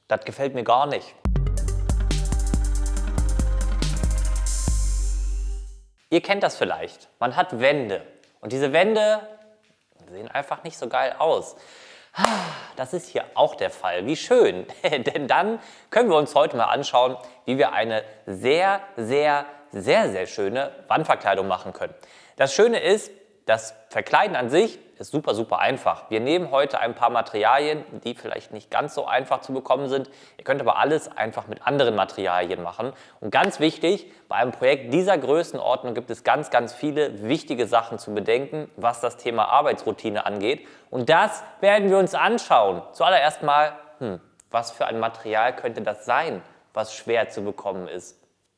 Das gefällt mir gar nicht. Ihr kennt das vielleicht. Man hat Wände. Und diese Wände sehen einfach nicht so geil aus. Das ist hier auch der Fall. Wie schön. Denn dann können wir uns heute mal anschauen, wie wir eine sehr schöne Wandverkleidung machen können. Das Schöne ist, das Verkleiden an sich ist super einfach. Wir nehmen heute ein paar Materialien, die vielleicht nicht ganz so einfach zu bekommen sind. Ihr könnt aber alles einfach mit anderen Materialien machen. Und ganz wichtig, bei einem Projekt dieser Größenordnung gibt es ganz viele wichtige Sachen zu bedenken, was das Thema Arbeitsroutine angeht. Und das werden wir uns anschauen. Zuallererst mal, was für ein Material könnte das sein, was schwer zu bekommen ist?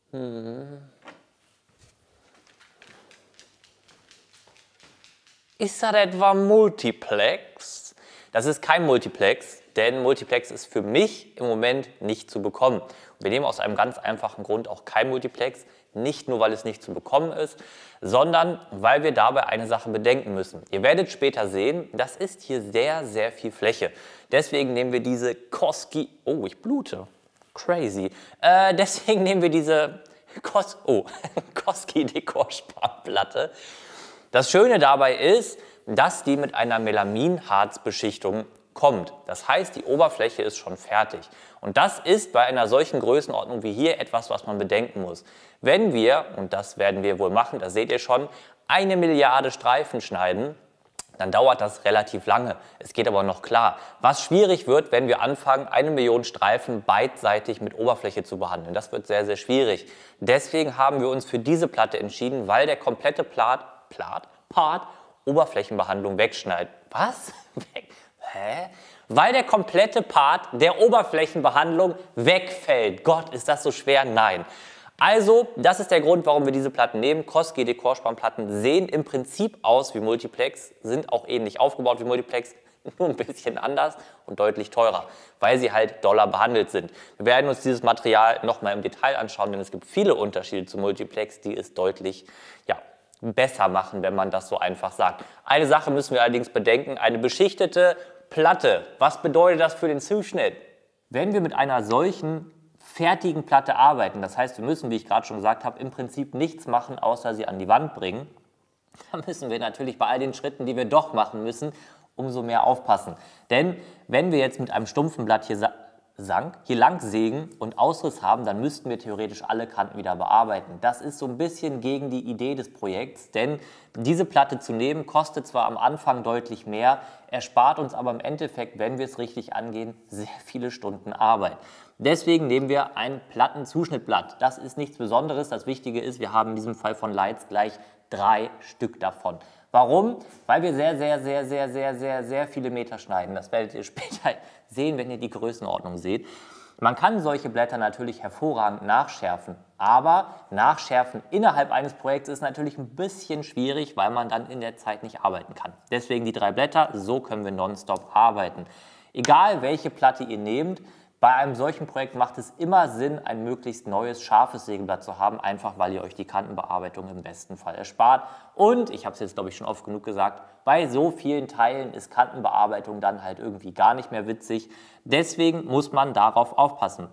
Ist das etwa Multiplex? Das ist kein Multiplex, denn Multiplex ist für mich im Moment nicht zu bekommen. Und wir nehmen aus einem ganz einfachen Grund auch kein Multiplex, nicht nur, weil es nicht zu bekommen ist, sondern weil wir dabei eine Sache bedenken müssen. Ihr werdet später sehen, das ist hier sehr viel Fläche. Deswegen nehmen wir diese Koski... Oh, ich blute. Crazy. Deswegen nehmen wir diese Koski Dekorsparplatte. Das Schöne dabei ist, dass die mit einer Melaminharzbeschichtung kommt. Das heißt, die Oberfläche ist schon fertig. Und das ist bei einer solchen Größenordnung wie hier etwas, was man bedenken muss. Wenn wir, und das werden wir wohl machen, das seht ihr schon, 1 Milliarde Streifen schneiden, dann dauert das relativ lange. Es geht aber noch klar. Was schwierig wird, wenn wir anfangen, 1 Million Streifen beidseitig mit Oberfläche zu behandeln. Das wird sehr schwierig. Deswegen haben wir uns für diese Platte entschieden, weil der komplette Part Oberflächenbehandlung wegschneidet. Was? Hä? Weil der komplette Part der Oberflächenbehandlung wegfällt. Gott, ist das so schwer? Nein. Also, das ist der Grund, warum wir diese Platten nehmen. Koski Dekorspanplatten sehen im Prinzip aus wie Multiplex, sind auch ähnlich aufgebaut wie Multiplex, nur ein bisschen anders und deutlich teurer, weil sie halt doller behandelt sind. Wir werden uns dieses Material nochmal im Detail anschauen, denn es gibt viele Unterschiede zu Multiplex, die es deutlich, besser machen, wenn man das so einfach sagt. Eine Sache müssen wir allerdings bedenken, eine beschichtete Platte. Was bedeutet das für den Zuschnitt? Wenn wir mit einer solchen fertigen Platte arbeiten, das heißt, wir müssen, wie ich gerade schon gesagt habe, im Prinzip nichts machen, außer sie an die Wand bringen, dann müssen wir natürlich bei all den Schritten, die wir doch machen müssen, umso mehr aufpassen. Denn wenn wir jetzt mit einem stumpfen Blatt hier lang sägen und Ausriss haben, dann müssten wir theoretisch alle Kanten wieder bearbeiten. Das ist so ein bisschen gegen die Idee des Projekts, denn diese Platte zu nehmen kostet zwar am Anfang deutlich mehr, erspart uns aber im Endeffekt, wenn wir es richtig angehen, sehr viele Stunden Arbeit. Deswegen nehmen wir ein Plattenzuschnittblatt. Das ist nichts Besonderes. Das Wichtige ist, wir haben in diesem Fall von Leitz gleich 3 Stück davon. Warum? Weil wir sehr viele Meter schneiden. Das werdet ihr später sehen, wenn ihr die Größenordnung seht. Man kann solche Blätter natürlich hervorragend nachschärfen, aber nachschärfen innerhalb eines Projekts ist natürlich ein bisschen schwierig, weil man dann in der Zeit nicht arbeiten kann. Deswegen die 3 Blätter, so können wir nonstop arbeiten. Egal welche Platte ihr nehmt, bei einem solchen Projekt macht es immer Sinn, ein möglichst neues, scharfes Sägeblatt zu haben, einfach weil ihr euch die Kantenbearbeitung im besten Fall erspart. Und, ich habe es jetzt glaube ich schon oft genug gesagt, bei so vielen Teilen ist Kantenbearbeitung dann halt irgendwie gar nicht mehr witzig. Deswegen muss man darauf aufpassen.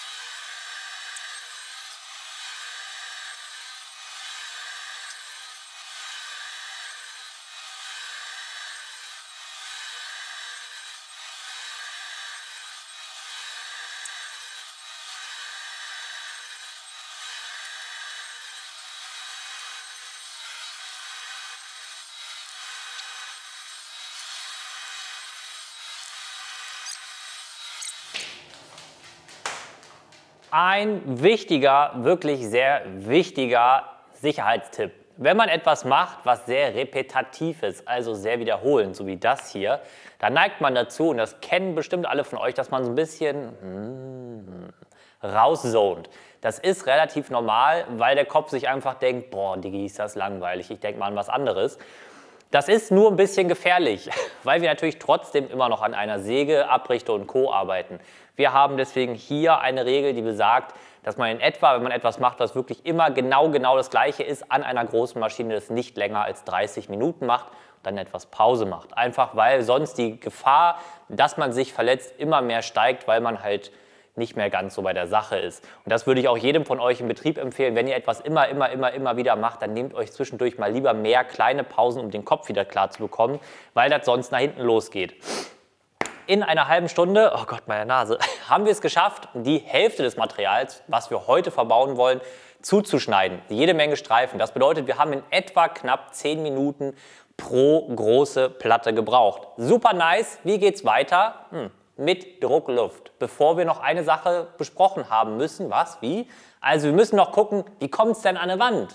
Ein wichtiger, wirklich sehr wichtiger Sicherheitstipp. Wenn man etwas macht, was sehr repetitiv ist, also sehr wiederholend, so wie das hier, dann neigt man dazu, und das kennen bestimmt alle von euch, dass man so ein bisschen rauszont. Das ist relativ normal, weil der Kopf sich einfach denkt, boah, Digi, ist das langweilig, ich denke mal an was anderes. Das ist nur ein bisschen gefährlich, weil wir natürlich trotzdem immer noch an einer Säge, Abrichte und Co. arbeiten. Wir haben deswegen hier eine Regel, die besagt, dass man in etwa, wenn man etwas macht, was wirklich immer genau das Gleiche ist, an einer großen Maschine das nicht länger als 30 Minuten macht. dann etwas Pause macht. Einfach weil sonst die Gefahr, dass man sich verletzt, immer mehr steigt, weil man halt nicht mehr ganz so bei der Sache ist. Und das würde ich auch jedem von euch im Betrieb empfehlen. Wenn ihr etwas immer wieder macht, dann nehmt euch zwischendurch mal lieber mehr kleine Pausen, um den Kopf wieder klar zu bekommen, weil das sonst nach hinten losgeht. In einer halben Stunde, oh Gott, meine Nase, haben wir es geschafft, die Hälfte des Materials, was wir heute verbauen wollen, zuzuschneiden. Jede Menge Streifen. Das bedeutet, wir haben in etwa knapp 10 Minuten pro große Platte gebraucht. Super nice. Wie geht's weiter? Mit Druckluft. Bevor wir noch eine Sache besprochen haben müssen. Was? Wie? Also wir müssen noch gucken, wie kommt es denn an eine Wand?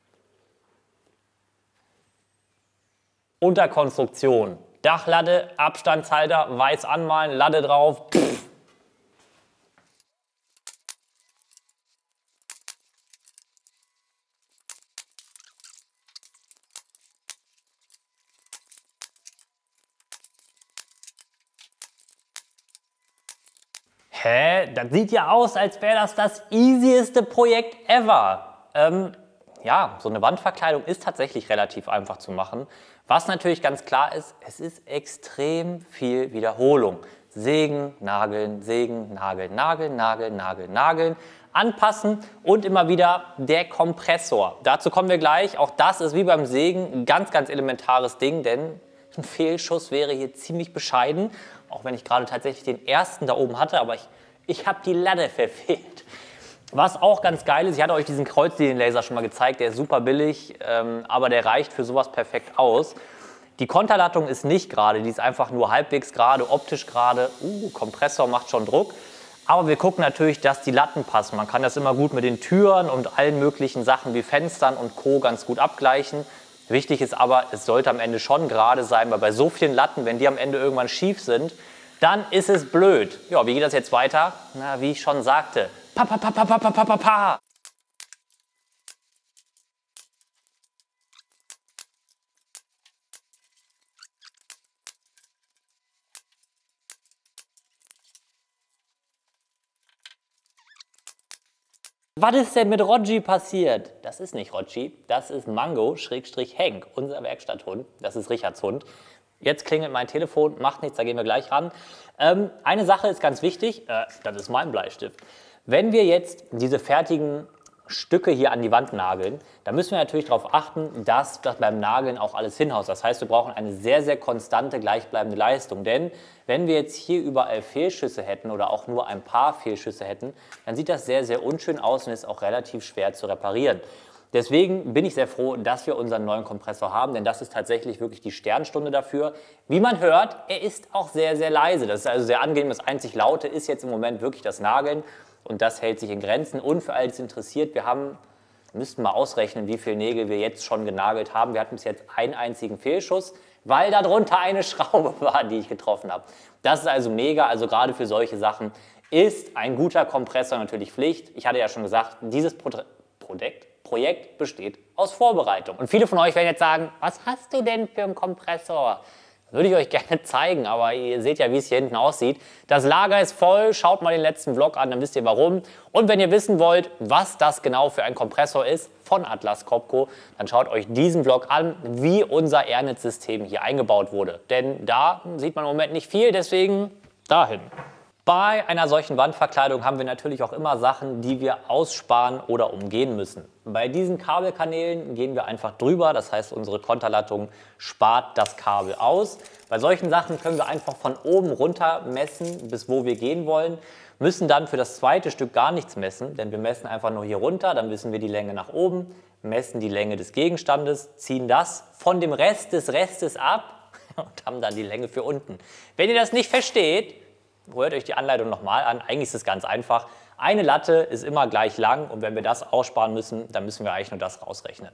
Unterkonstruktion. Dachlatte, Abstandshalter, weiß anmalen, Latte drauf. Pff. Hä? Das sieht ja aus, als wäre das easieste Projekt ever. Ja, so eine Wandverkleidung ist tatsächlich relativ einfach zu machen. Was natürlich ganz klar ist, es ist extrem viel Wiederholung. Sägen, nageln, sägen, nageln, nageln, nageln, nageln, nageln, anpassen und immer wieder der Kompressor. Dazu kommen wir gleich. Auch das ist wie beim Sägen ein ganz, ganz elementares Ding, denn ein Fehlschuss wäre hier ziemlich bescheiden. Auch wenn ich gerade tatsächlich den ersten da oben hatte, aber ich habe die Latte verfehlt. Was auch ganz geil ist, ich hatte euch diesen Kreuzlinienlaser schon mal gezeigt, der ist super billig, aber der reicht für sowas perfekt aus. Die Konterlattung ist nicht gerade, die ist einfach nur halbwegs gerade, optisch gerade. Kompressor macht schon Druck. Aber wir gucken natürlich, dass die Latten passen. Man kann das immer gut mit den Türen und allen möglichen Sachen wie Fenstern und Co. ganz gut abgleichen. Wichtig ist aber, es sollte am Ende schon gerade sein, weil bei so vielen Latten, wenn die am Ende irgendwann schief sind, dann ist es blöd. Ja, wie geht das jetzt weiter? Na, wie ich schon sagte, pa, pa, pa, pa, pa, pa, pa, pa, pa. Was ist denn mit Rogi passiert? Das ist nicht Rogi, das ist Mango-Henk, unser Werkstatthund. Das ist Richards Hund. Jetzt klingelt mein Telefon, macht nichts, da gehen wir gleich ran. Eine Sache ist ganz wichtig, das ist mein Bleistift. Wenn wir jetzt diese fertigen Stücke hier an die Wand nageln, dann müssen wir natürlich darauf achten, dass das beim Nageln auch alles hinhaut. Das heißt, wir brauchen eine sehr, sehr konstante, gleichbleibende Leistung. Denn wenn wir jetzt hier überall Fehlschüsse hätten oder auch nur ein paar Fehlschüsse hätten, dann sieht das sehr, sehr unschön aus und ist auch relativ schwer zu reparieren. Deswegen bin ich sehr froh, dass wir unseren neuen Kompressor haben, denn das ist tatsächlich wirklich die Sternstunde dafür. Wie man hört, er ist auch sehr, sehr leise. Das ist also sehr angenehm. Das einzig Laute ist jetzt im Moment wirklich das Nageln. Und das hält sich in Grenzen. Und für alle, die es interessiert, müssten mal ausrechnen, wie viele Nägel wir jetzt schon genagelt haben. Wir hatten bis jetzt einen einzigen Fehlschuss, weil darunter eine Schraube war, die ich getroffen habe. Das ist also mega. Also gerade für solche Sachen ist ein guter Kompressor natürlich Pflicht. Ich hatte ja schon gesagt, dieses Projekt besteht aus Vorbereitung. Und viele von euch werden jetzt sagen, was hast du denn für einen Kompressor? Würde ich euch gerne zeigen, aber ihr seht ja, wie es hier hinten aussieht. Das Lager ist voll, schaut mal den letzten Vlog an, dann wisst ihr warum. Und wenn ihr wissen wollt, was das genau für ein Kompressor ist von Atlas Copco, dann schaut euch diesen Vlog an, wie unser Airnet-System hier eingebaut wurde. Denn da sieht man im Moment nicht viel, deswegen dahin. Bei einer solchen Wandverkleidung haben wir natürlich auch immer Sachen, die wir aussparen oder umgehen müssen. Bei diesen Kabelkanälen gehen wir einfach drüber, das heißt, unsere Konterlattung spart das Kabel aus. Bei solchen Sachen können wir einfach von oben runter messen, bis wo wir gehen wollen, müssen dann für das zweite Stück gar nichts messen, denn wir messen einfach nur hier runter, dann wissen wir die Länge nach oben, messen die Länge des Gegenstandes, ziehen das von dem Rest des Restes ab und haben dann die Länge für unten. Wenn ihr das nicht versteht, hört euch die Anleitung nochmal an. Eigentlich ist es ganz einfach. Eine Latte ist immer gleich lang und wenn wir das aussparen müssen, dann müssen wir eigentlich nur das rausrechnen.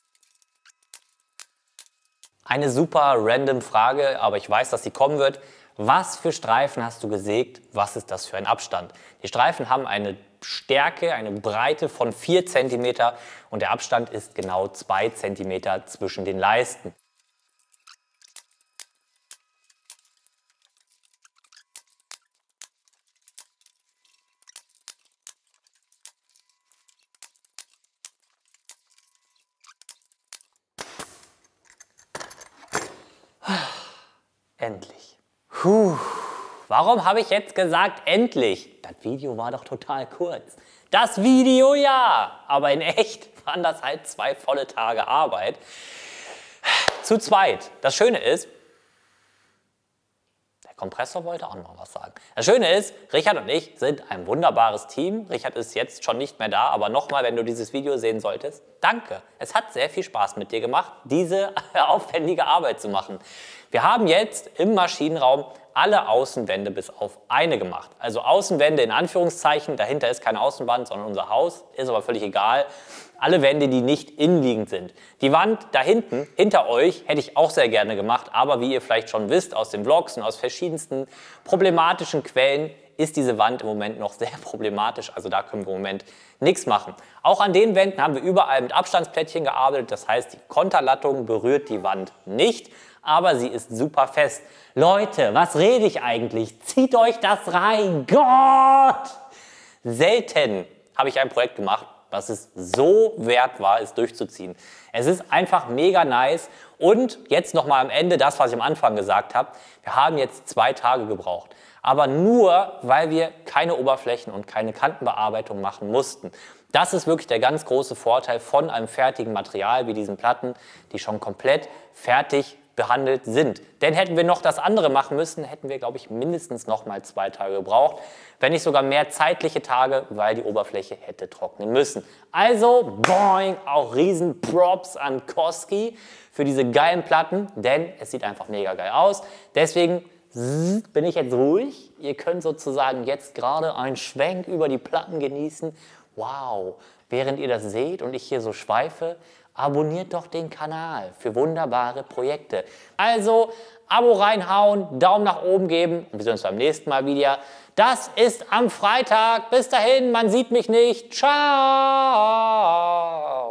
Eine super random Frage, aber ich weiß, dass sie kommen wird. was für Streifen hast du gesägt, was ist das für ein Abstand. Die Streifen haben eine Stärke, eine Breite von 4 cm und der Abstand ist genau 2 cm zwischen den Leisten. Endlich. Warum habe ich jetzt gesagt endlich? Das Video war doch total kurz. Das Video ja, aber in echt waren das halt 2 volle Tage Arbeit. Zu zweit. Das Schöne ist, der Kompressor wollte auch noch was sagen. Das Schöne ist, Richard und ich sind ein wunderbares Team. Richard ist jetzt schon nicht mehr da, aber nochmal, wenn du dieses Video sehen solltest, danke. Es hat sehr viel Spaß mit dir gemacht, diese aufwendige Arbeit zu machen. Wir haben jetzt im Maschinenraum alle Außenwände bis auf eine gemacht. Also Außenwände in Anführungszeichen, dahinter ist keine Außenwand, sondern unser Haus, ist aber völlig egal. Alle Wände, die nicht innenliegend sind. Die Wand da hinten, hinter euch, hätte ich auch sehr gerne gemacht, aber wie ihr vielleicht schon wisst aus den Vlogs und aus verschiedensten problematischen Quellen, ist diese Wand im Moment noch sehr problematisch, also da können wir im Moment nichts machen. Auch an den Wänden haben wir überall mit Abstandsplättchen gearbeitet, das heißt, die Konterlattung berührt die Wand nicht, aber sie ist super fest. Leute, was rede ich eigentlich? Zieht euch das rein, Gott! Selten habe ich ein Projekt gemacht, was es so wert war, es durchzuziehen. Es ist einfach mega nice und jetzt nochmal am Ende das, was ich am Anfang gesagt habe. Wir haben jetzt 2 Tage gebraucht, aber nur, weil wir keine Oberflächen und keine Kantenbearbeitung machen mussten. Das ist wirklich der ganz große Vorteil von einem fertigen Material wie diesen Platten, die schon komplett fertig behandelt sind. Denn hätten wir noch das andere machen müssen, hätten wir, glaube ich, mindestens noch mal 2 Tage gebraucht, wenn nicht sogar mehr zeitliche Tage, weil die Oberfläche hätte trocknen müssen. Also, boing, auch riesen Props an Koski für diese geilen Platten, denn es sieht einfach mega geil aus. Deswegen bin ich jetzt ruhig. Ihr könnt sozusagen jetzt gerade einen Schwenk über die Platten genießen. Wow, während ihr das seht und ich hier so schweife, abonniert doch den Kanal für wunderbare Projekte. Also Abo reinhauen, Daumen nach oben geben und wir sehen uns beim nächsten Mal wieder. Das ist am Freitag. Bis dahin, man sieht mich nicht. Ciao.